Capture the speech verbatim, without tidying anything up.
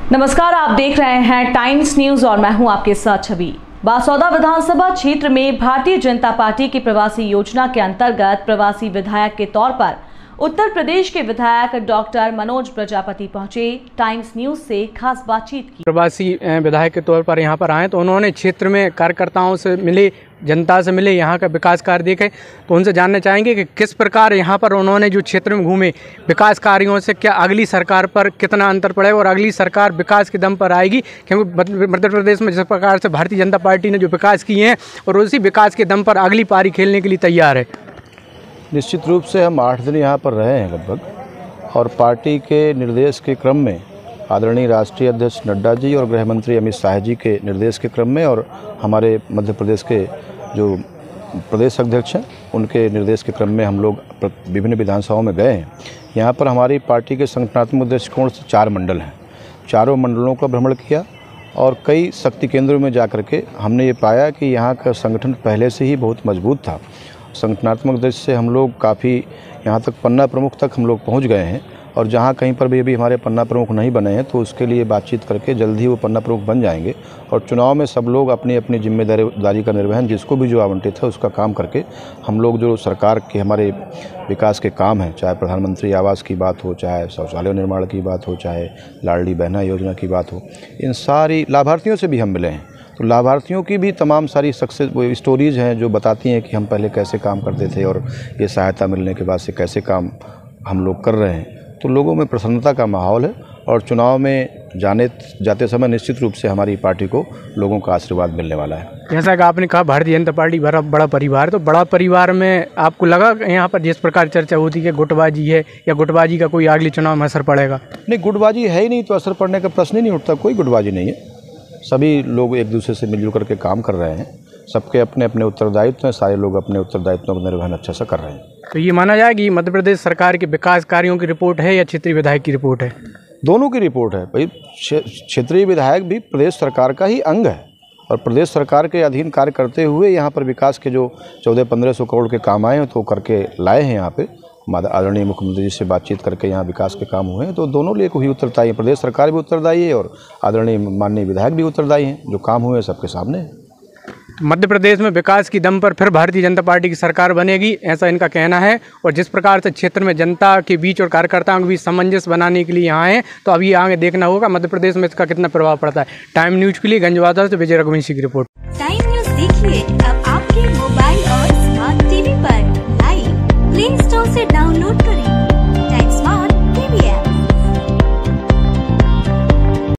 नमस्कार, आप देख रहे हैं टाइम्स न्यूज और मैं हूं आपके साथ छवि। बासौदा विधानसभा क्षेत्र में भारतीय जनता पार्टी की प्रवासी योजना के अंतर्गत प्रवासी विधायक के तौर पर उत्तर प्रदेश के विधायक डॉक्टर मनोज प्रजापति पहुंचे। टाइम्स न्यूज से खास बातचीत की। प्रवासी विधायक के तौर पर यहां पर आए तो उन्होंने क्षेत्र में कार्यकर्ताओं से मिले, जनता से मिले, यहाँ का विकास कार्य देखे। तो उनसे जानना चाहेंगे कि किस प्रकार यहाँ पर उन्होंने जो क्षेत्र में घूमे विकास कार्यों से क्या अगली सरकार पर कितना अंतर पड़ेगा और अगली सरकार विकास के दम पर आएगी, क्योंकि मध्य प्रदेश में जिस प्रकार से भारतीय जनता पार्टी ने जो विकास किए हैं और उसी विकास के दम पर अगली पारी खेलने के लिए तैयार है। निश्चित रूप से हम आठ दिन यहाँ पर रहे हैं लगभग, और पार्टी के निर्देश के क्रम में आदरणीय राष्ट्रीय अध्यक्ष नड्डा जी और गृह मंत्री अमित शाह जी के निर्देश के क्रम में और हमारे मध्य प्रदेश के जो प्रदेश अध्यक्ष हैं उनके निर्देश के क्रम में हम लोग विभिन्न विधानसभाओं में गए हैं। यहाँ पर हमारी पार्टी के संगठनात्मक दृष्टिकोण से चार मंडल हैं, चारों मंडलों का भ्रमण किया और कई शक्ति केंद्रों में जा कर के हमने ये पाया कि यहाँ का संगठन पहले से ही बहुत मजबूत था। संगठनात्मक दृष्टि से हम लोग काफ़ी यहाँ तक पन्ना प्रमुख तक हम लोग पहुँच गए हैं, और जहाँ कहीं पर भी अभी हमारे पन्ना प्रमुख नहीं बने हैं तो उसके लिए बातचीत करके जल्द ही वो पन्ना प्रमुख बन जाएंगे। और चुनाव में सब लोग अपनी अपनी जिम्मेदारी का निर्वहन जिसको भी जो आवंटित है उसका काम करके हम लोग जो सरकार के हमारे विकास के काम हैं, चाहे प्रधानमंत्री आवास की बात हो, चाहे शौचालय निर्माण की बात हो, चाहे लाडली बहना योजना की बात हो, इन सारी लाभार्थियों से भी हम मिले हैं। तो लाभार्थियों की भी तमाम सारी सक्सेस स्टोरीज हैं जो बताती हैं कि हम पहले कैसे काम करते थे और ये सहायता मिलने के बाद से कैसे काम हम लोग कर रहे हैं। तो लोगों में प्रसन्नता का माहौल है और चुनाव में जाने जाते समय निश्चित रूप से हमारी पार्टी को लोगों का आशीर्वाद मिलने वाला है। जैसा कि आपने कहा भारतीय जनता पार्टी बड़ा बड़ा परिवार, तो बड़ा परिवार में आपको लगा यहाँ पर जिस प्रकार चर्चा होती है गुटबाजी है या गुटबाजी का कोई अगले चुनाव में असर पड़ेगा? नहीं, गुटबाजी है ही नहीं तो असर पड़ने का प्रश्न ही नहीं उठता। कोई गुटबाजी नहीं है, सभी लोग एक दूसरे से मिलजुल करके काम कर रहे हैं, सबके अपने अपने उत्तरदायित्व हैं, सारे लोग अपने उत्तरदायित्वों का निर्वहन अच्छा से कर रहे हैं। तो ये माना जाए कि मध्य प्रदेश सरकार के विकास कार्यों की रिपोर्ट है या क्षेत्रीय विधायक की रिपोर्ट है? दोनों की रिपोर्ट है भाई। क्षेत्रीय विधायक भी प्रदेश सरकार का ही अंग है और प्रदेश सरकार के अधीन कार्य करते हुए यहाँ पर विकास के जो चौदह पंद्रह सौ करोड़ के काम आए हैं तो करके लाए हैं। यहाँ पे आदरणीय मुख्यमंत्री जी से बातचीत करके यहाँ विकास के काम हुए हैं, तो दोनों लिए को ही उत्तरदायी है। प्रदेश सरकार भी उत्तरदायी है और आदरणीय माननीय विधायक भी उत्तरदायी हैं। जो काम हुए हैं सबके सामने है। मध्य प्रदेश में विकास की दम पर फिर भारतीय जनता पार्टी की सरकार बनेगी, ऐसा इनका कहना है। और जिस प्रकार से क्षेत्र में जनता के बीच और कार्यकर्ताओं के बीच सामंजस्य बनाने के लिए यहाँ हैं, तो अभी आगे देखना होगा मध्य प्रदेश में इसका कितना प्रभाव पड़ता है। टाइम न्यूज के लिए गंजवादा से विजय रघुवंशी की रिपोर्ट। टाइम न्यूज देखिए अब आपके मोबाइल और स्मार्ट टीवी पर लाइव प्ले स्टोर से डाउनलोड करें।